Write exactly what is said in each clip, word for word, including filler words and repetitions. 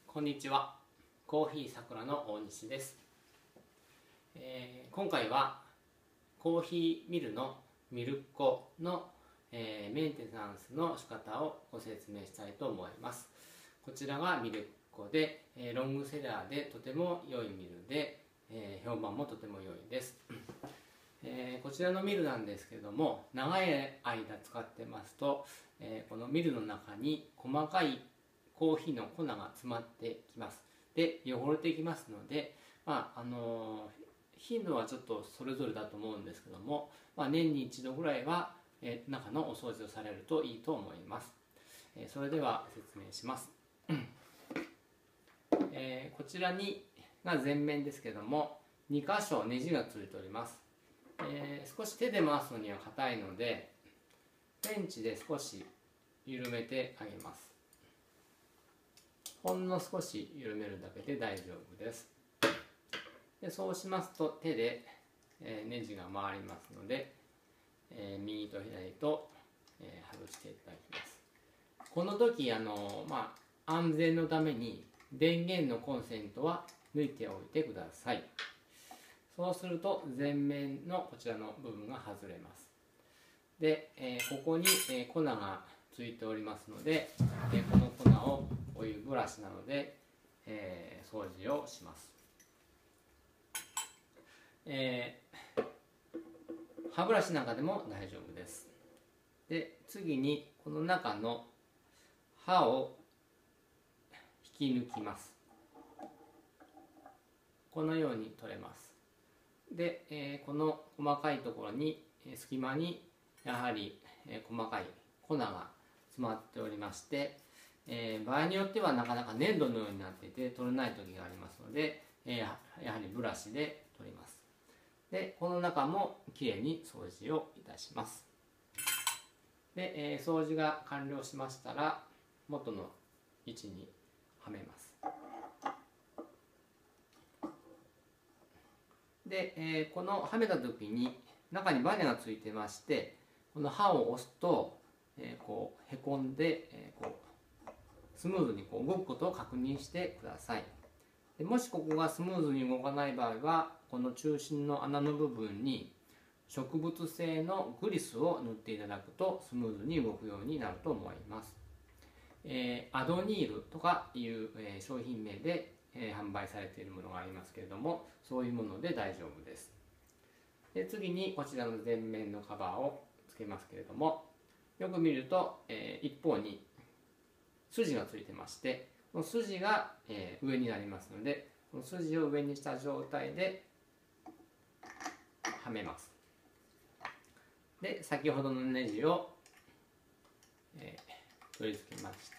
こんにちは。コーヒーさくらの大西です。えー、今回はコーヒーミルのミルコの、えー、メンテナンスの仕方をご説明したいと思います。こちらがミルコで、えー、ロングセラーでとても良いミルで、えー、評判もとても良いです。えー、こちらのミルなんですけれども、長い間使ってますと、えー、このミルの中に細かいコーヒーの粉が詰まってきます。で、汚れてきますので、まああのー、頻度はちょっとそれぞれだと思うんですけども、まあ、年に一度ぐらいは、えー、中のお掃除をされるといいと思います。えー、それでは説明します。えー、こちらにが前面ですけども、に箇所ネジがついております。えー、少し手で回すのには硬いので、ペンチで少し緩めてあげます。ほんの少し緩めるだけで大丈夫です。でそうしますと手で、えー、ネジが回りますので、えー、右と左と、えー、外していただきます。この時あの、まあ、安全のために電源のコンセントは抜いておいてください。そうすると前面のこちらの部分が外れます。で、えー、ここに、えー、粉がついておりますので、えー、この粉をお湯ブラシなので、えー、掃除をします。えー、歯ブラシなんかでも大丈夫です。で、次にこの中の歯を引き抜きます。このように取れます。で、えー、この細かいところに隙間にやはり、えー、細かい粉が詰まっておりまして、えー、場合によってはなかなか粘土のようになっていて取れない時がありますので、えー、やはりブラシで取ります。でこの中もきれいに掃除をいたします。で、えー、掃除が完了しましたら元の位置にはめます。で、えー、このはめた時に中にバネがついてまして、この刃を押すと、えー、こうへこんで、えー、こうスムーズにこう動くことを確認してください。でもしここがスムーズに動かない場合は、この中心の穴の部分に植物性のグリスを塗っていただくとスムーズに動くようになると思います。えー、アドニールとかいう、えー、商品名で、えー、販売されているものがありますけれども、そういうもので大丈夫です。で次にこちらの前面のカバーをつけますけれども、よく見ると、えー、一方に筋がついてまして、この筋が、えー、上になりますので、この筋を上にした状態ではめます。で先ほどのネジを、えー、取り付けまして、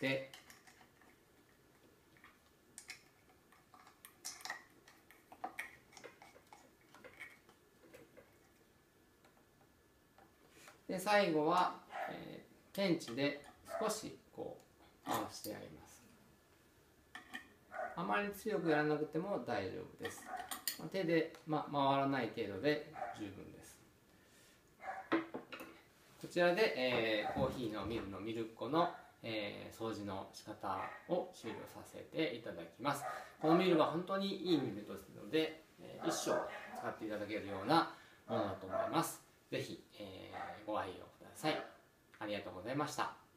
で最後は、えー、ペンチで少しこう回してあげます。あまり強くやらなくても大丈夫です。手で、ま、回らない程度で十分です。こちらで、えー、コーヒーのミルのミルコの、えー、掃除の仕方を終了させていただきます。このミルは本当にいいミルですので、えー、一生使っていただけるようなものだと思います。ぜひ、えー、ご愛用ください。ありがとうございました。